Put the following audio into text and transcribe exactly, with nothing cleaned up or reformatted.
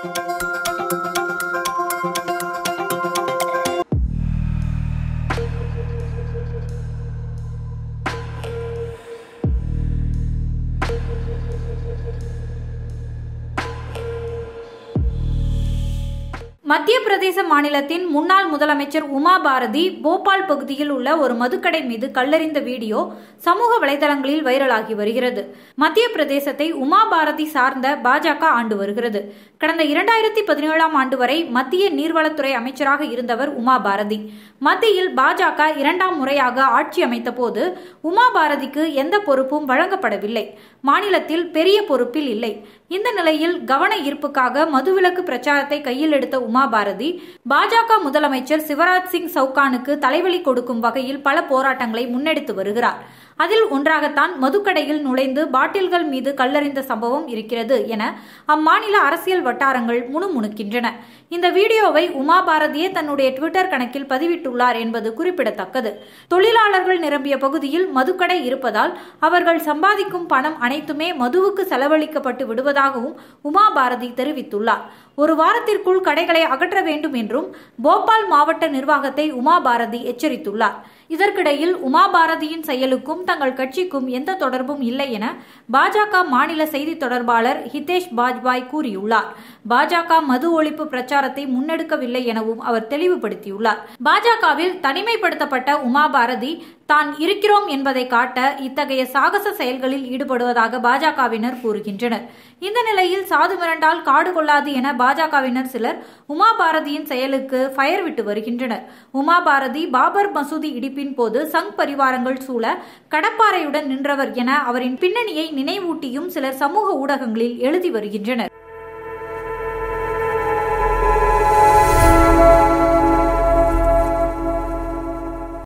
மத்திய பிரதேச மாநிலத்தின் முன்னாள் முதலமைச்சர் உமா பாரதி போபால் பகுதியில் உள்ள ஒரு மதுக்கடை மீது கல்லெறிந்த வீடியோ சமூக வலைதளங்களில் வைரலாகி வருகிறது. மத்திய பிரதேசத்தை உமா பாரதி சார்ந்த பாஜக ஆண்டு வருகிறது. கடந்த இரண்டாயிரத்தி பதினேழாம் ஆண்டு வரை மத்திய நீர்வளத்துறை அமைச்சராக இருந்தவர் உமா பாரதி. மத்தியில் பாஜக இரண்டாம் முறையாக ஆட்சி அமைத்த போது உமா பாரதிக்கு எந்த பொறுப்பும் வழங்கப்படவில்லை. மாநிலத்தில் பெரிய பொறுப்பில் இல்லை. இந்த நிலையில் கவன ஈர்ப்புக்காக மதுவிலக்கு பிரச்சாரத்தை கையில் எடுத்த உமா பாரதி பாஜக முதலமைச்சர் சிவராஜ் சிங் சவுகானுக்கு தலைவலி கொடுக்கும் வகையில் பல போராட்டங்களை முன்னெடுத்து வருகிறார். அதில் ஒன்றாகத்தான் மதுக்கடையில் நுழைந்து பாட்டில்கள் மீது கல்லெறிந்த சம்பவம் இருக்கிறது என அம்மாநில அரசியல் வட்டாரங்கள் முணுமுணுக்கின்றன. இந்த வீடியோவை உமா பாரதியே தன்னுடைய ட்விட்டர் கணக்கில் பதிவிட்டுள்ளார் என்பது குறிப்பிடத்தக்கது. தொழிலாளர்கள் நிரம்பிய பகுதியில் மதுக்கடை இருப்பதால் அவர்கள் சம்பாதிக்கும் பணம் அனைத்துமே மதுவுக்கு செலவழிக்கப்பட்டு விடுவதாகவும் உமா பாரதி தெரிவித்துள்ளார். ஒரு வாரத்திற்குள் கடைகளை அகற்ற வேண்டும் என்றும் போபால் மாவட்ட நிர்வாகத்தை உமா பாரதி எச்சரித்துள்ளார். இதற்கிடையில் உமா பாரதியின் செயலுக்கும் தங்கள் கட்சிக்கும் எந்த தொடர்பும் இல்லை என பாஜக மாநில செய்தி தொடர்பாளர் ஹிதேஷ் பாஜ்பாய் கூறியுள்ளார். பாஜக மது ஒழிப்பு பிரச்சாரத்தை முன்னெடுக்கவில்லை எனவும் அவர் தெளிவுபடுத்தியுள்ளார். பாஜகவில் தனிமைப்படுத்தப்பட்ட உமா பாரதி தான் இருக்கிறோம் என்பதை காட்ட இத்தகைய சாகச செயல்களில் ஈடுபடுவதாக பாஜகவினர் கூறுகின்றனர். இந்த நிலையில் சாது மிரண்டால் காடு கொள்ளாது என பாஜகவினர் சிலர் உமா பாரதியின் செயலுக்கு ஃபயர் விட்டு வருகின்றனர். உமா பாரதி பாபர் மசூதி இடிப்பின் போது சங் பரிவாரங்கள் சூழ கடப்பாறையுடன் நின்றவர் என அவரின் பின்னணியை நினைவூட்டியும் சிலர் சமூக ஊடகங்களில் எழுதி வருகின்றனர்.